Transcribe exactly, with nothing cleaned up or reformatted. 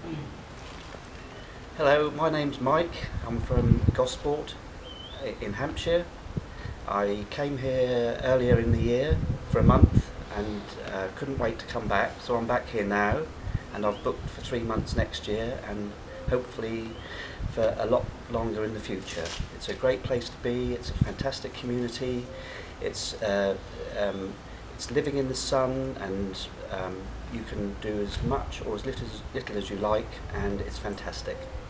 Hello, my name's Mike. I'm from Gosport in Hampshire. I came here earlier in the year for a month and uh, couldn't wait to come back, so I'm back here now, and I've booked for three months next year and hopefully for a lot longer in the future. It's a great place to be, it's a fantastic community, it's, uh, um, it's living in the sun, and um, you can do as much or as little as, little as you like, and it's fantastic.